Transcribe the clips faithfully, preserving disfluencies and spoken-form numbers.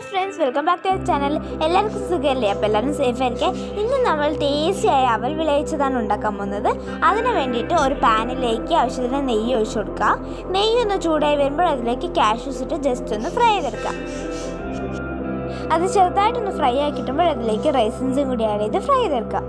friends, welcome back to our channel. എല്ലാവർക്കും സുഖമല്ലേ? അപ്പോൾ എല്ലാവരും സേഫ് ആയിരിക്കെ. ഇന്ന് നമ്മൾ ടേസ്റ്റി ആയ അവൽ വിളയിച്ചതാണ് ഉണ്ടാക്കാൻ പോകുന്നത്. അതിനു വേണ്ടിയിട്ട് ഒരു പാനിലേക്ക് ആവശ്യത്തിന് നെയ്യ് ഒഴിച്ചു കൊടുക്കുക. നെയ്യ് ഒന്ന് ചൂടായി വരുമ്പോൾ അതിലേക്ക് കാഷ്യൂസ് ഇട്ട് ജസ്റ്റ് ഒന്ന് ഫ്രൈ ചെയ്തെടുക്കാം. അത് ചെറുതായിട്ടൊന്ന് ഫ്രൈ ആക്കി കിട്ടുമ്പോൾ അതിലേക്ക് റൈസിൻസും കൂടി ആഡ് ചെയ്ത് ഫ്രൈ ചെയ്തെടുക്കാം.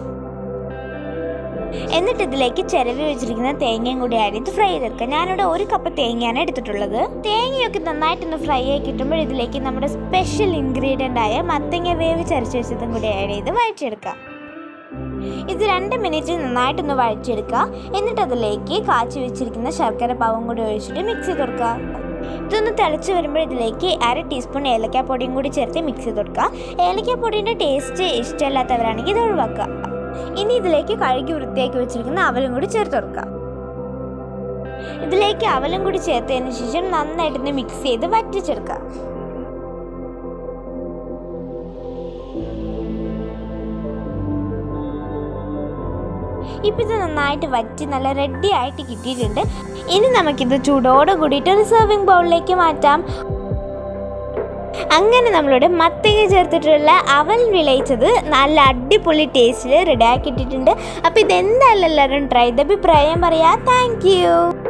എന്നിട്ട് ഇതിലേക്ക് ചിരവി വെച്ചിരിക്കുന്ന തേങ്ങയും കൂടി ആഡ് ചെയ്ത് ഫ്രൈ ചെയ്തെടുക്കുക. ഞാനിവിടെ ഒരു കപ്പ് തേങ്ങയാണ് എടുത്തിട്ടുള്ളത്. തേങ്ങയൊക്കെ നന്നായിട്ടൊന്ന് ഫ്രൈ ആയി കിട്ടുമ്പോൾ ഇതിലേക്ക് നമ്മുടെ സ്പെഷ്യൽ ഇൻഗ്രീഡിയൻ്റ് ആയ മത്തങ്ങ വേവിച്ചരച്ച് വെച്ചതും കൂടി ആഡ് ചെയ്ത് വഴറ്റിയെടുക്കുക. ഇത് രണ്ട് മിനിറ്റ് നന്നായിട്ടൊന്ന് വഴറ്റിയെടുക്കുക. എന്നിട്ട് അതിലേക്ക് കാച്ചി വെച്ചിരിക്കുന്ന ശർക്കര പാവും കൂടി ഒഴിച്ചിട്ട് മിക്സ് ചെയ്ത് കൊടുക്കുക. ഇതൊന്ന് തിളച്ച് വരുമ്പോൾ ഇതിലേക്ക് അര ടീസ്പൂൺ ഏലക്കാപ്പൊടിയും കൂടി ചേർത്ത് മിക്സ് ചെയ്ത് കൊടുക്കുക. ഏലക്കാപ്പൊടിയുടെ ടേസ്റ്റ് ഇഷ്ടമില്ലാത്തവരാണെങ്കിൽ ഇത് ഒഴിവാക്കുക. ഇനി ഇതിലേക്ക് കഴുകി വൃത്തിയാക്കി വെച്ചിരിക്കുന്ന അവലും കൂടി ചേർത്ത് കൊടുക്കാം. ഇതിലേക്ക് അവലും കൂടി ചേർത്തതിന് ശേഷം നന്നായിട്ടൊന്ന് മിക്സ് ചെയ്ത് വറ്റിച്ചെടുക്കാം. ഇപ്പം ഇത് നന്നായിട്ട് വറ്റി നല്ല റെഡി ആയിട്ട് കിട്ടിയിട്ടുണ്ട്. ഇനി നമുക്കിത് ചൂടോടെ കൂടിയിട്ട് ഒരു സെർവിങ് ബൗളിലേക്ക് മാറ്റാം. അങ്ങനെ നമ്മളുടെ മത്തങ്ങ ചേർത്തിട്ടുള്ള അവൽ വിളയിച്ചത് നല്ല അടിപൊളി ടേസ്റ്റിൽ റെഡി ആക്കിയിട്ടുണ്ട്. അപ്പോൾ ഇതെന്തായാലും എല്ലാവരും ട്രൈ ചെയ്ത് അഭിപ്രായം പറയാം. Thank U.